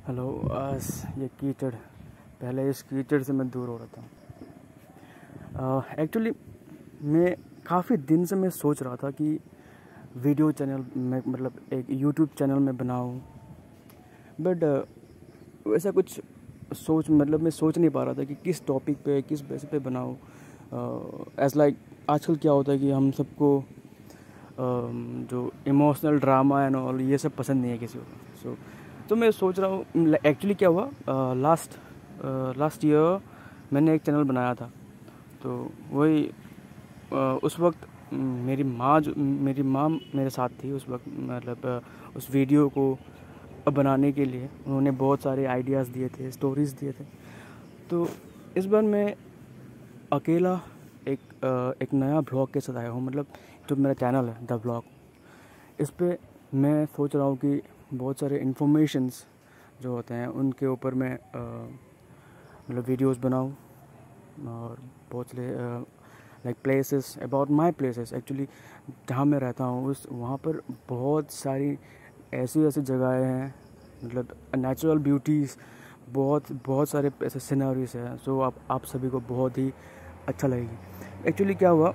Hello. आज ये कीचड़, पहले इस कीचड़ से मैं दूर हो रहा था। एक्चुअली मैं काफ़ी दिन से मैं सोच रहा था कि वीडियो चैनल में मतलब एक यूट्यूब चैनल में बनाऊं, बट वैसा कुछ मैं सोच नहीं पा रहा था कि किस टॉपिक पे किस बेस पे बनाऊं। एज़ लाइक आजकल क्या होता है कि हम सबको जो इमोशनल ड्रामा एंड ऑल ये सब पसंद नहीं है किसी को। तो मैं सोच रहा हूँ एक्चुअली क्या हुआ, लास्ट ईयर मैंने एक चैनल बनाया था। तो वही उस वक्त मेरी माँ मेरे साथ थी उस वक्त, मतलब उस वीडियो को बनाने के लिए उन्होंने बहुत सारे आइडियाज़ दिए थे, स्टोरीज़ दिए थे। तो इस बार मैं अकेला एक नया ब्लॉग के साथ आया हूँ, मतलब जो मेरा चैनल है द ब्लॉग, इस पे मैं सोच रहा हूँ कि बहुत सारे इन्फॉर्मेशंस जो होते हैं उनके ऊपर मैं मतलब वीडियोस बनाऊँ, और बहुत सारे like places, about my places actually जहाँ मैं रहता हूँ वहाँ पर बहुत सारी ऐसी जगहें हैं, मतलब नेचुरल ब्यूटीज़, बहुत सारे ऐसे सिनेरियोज हैं। सो आप सभी को बहुत ही अच्छा लगेगी। एक्चुअली क्या हुआ,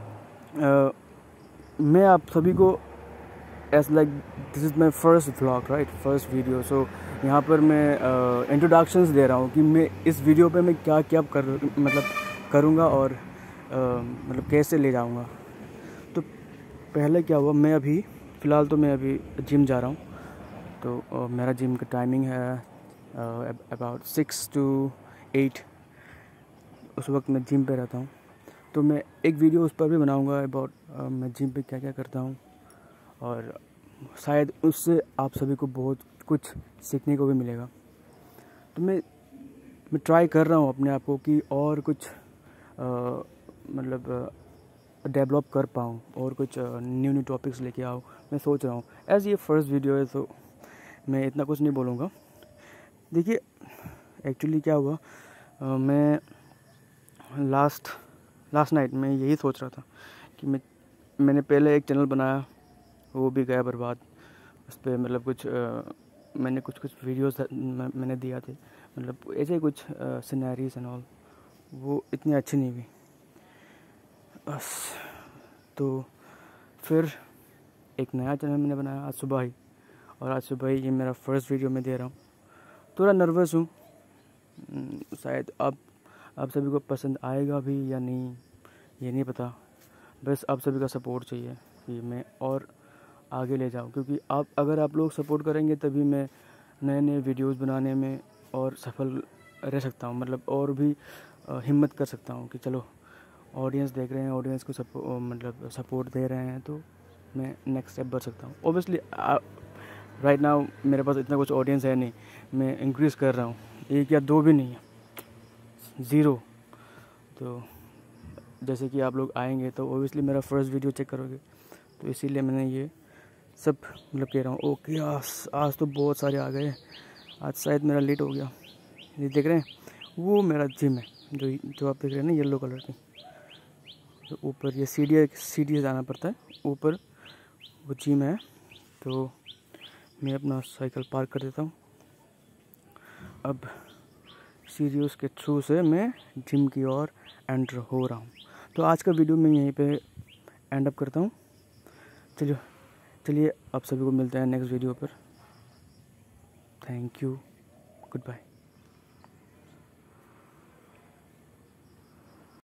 मैं आप सभी को as like this is my first vlog right, first video. So यहाँ पर मैं इंट्रोडक्शंस दे रहा हूँ कि मैं इस वीडियो पे मैं क्या क्या करूँगा और मतलब कैसे ले जाऊँगा। तो पहले क्या हुआ, फ़िलहाल तो मैं अभी जिम जा रहा हूँ। तो मेरा जिम का टाइमिंग है अबाउट 6 to 8, उस वक्त मैं जिम पे रहता हूँ। तो मैं एक वीडियो उस पर भी बनाऊँगा अबाउट मैं जिम पे क्या क्या करता हूँ, और शायद उससे आप सभी को बहुत कुछ सीखने को भी मिलेगा। तो मैं ट्राई कर रहा हूँ अपने आप को कि और कुछ मतलब डेवलप कर पाऊँ और कुछ न्यू टॉपिक्स लेके आऊँ। मैं सोच रहा हूँ एज़ ये फर्स्ट वीडियो है तो मैं इतना कुछ नहीं बोलूँगा। देखिए एक्चुअली क्या हुआ, मैं लास्ट नाइट में यही सोच रहा था कि मैंने पहले एक चैनल बनाया, वो भी गया बर्बाद। उस पर मतलब मैंने कुछ वीडियोस मैंने दिया थे, मतलब ऐसे कुछ सिनेरियोस एंड ऑल, वो इतनी अच्छी नहीं हुई बस। तो फिर एक नया चैनल मैंने बनाया आज सुबह ही, और आज सुबह ही ये मेरा फर्स्ट वीडियो मैं दे रहा हूँ। थोड़ा नर्वस हूँ, शायद आप सभी को पसंद आएगा भी या नहीं ये नहीं पता। बस आप सभी का सपोर्ट चाहिए कि मैं और आगे ले जाऊँ, क्योंकि अगर आप लोग सपोर्ट करेंगे तभी मैं नए वीडियोस बनाने में और सफल रह सकता हूँ, मतलब और भी हिम्मत कर सकता हूँ कि चलो ऑडियंस देख रहे हैं, ऑडियंस को सपोर्ट दे रहे हैं, तो मैं नेक्स्ट स्टेप बढ़ सकता हूँ। ओबियसली राइट नाउ मेरे पास इतना कुछ ऑडियंस है नहीं, मैं इंक्रीज़ कर रहा हूँ, 1 या 2 भी नहीं है, 0। तो जैसे कि आप लोग आएंगे तो ओबियसली मेरा फर्स्ट वीडियो चेक करोगे, तो इसीलिए मैंने ये सब मतलब कह रहा हूँ। ओके, आज तो बहुत सारे आ गए, आज शायद मेरा लेट हो गया। ये देख रहे हैं, वो मेरा जिम है जो आप देख रहे हैं ना, येलो कलर की। तो ऊपर ये सीढ़ी से जाना पड़ता है ऊपर, वो जिम है। तो मैं अपना साइकिल पार्क कर देता हूँ, अब सीढ़ियों के थ्रू से मैं जिम की ओर एंटर हो रहा हूँ। तो आज का वीडियो मैं यहीं पे एंड अप करता हूँ। चलिए आप सभी को मिलते हैं नेक्स्ट वीडियो पर। Thank you, good bye.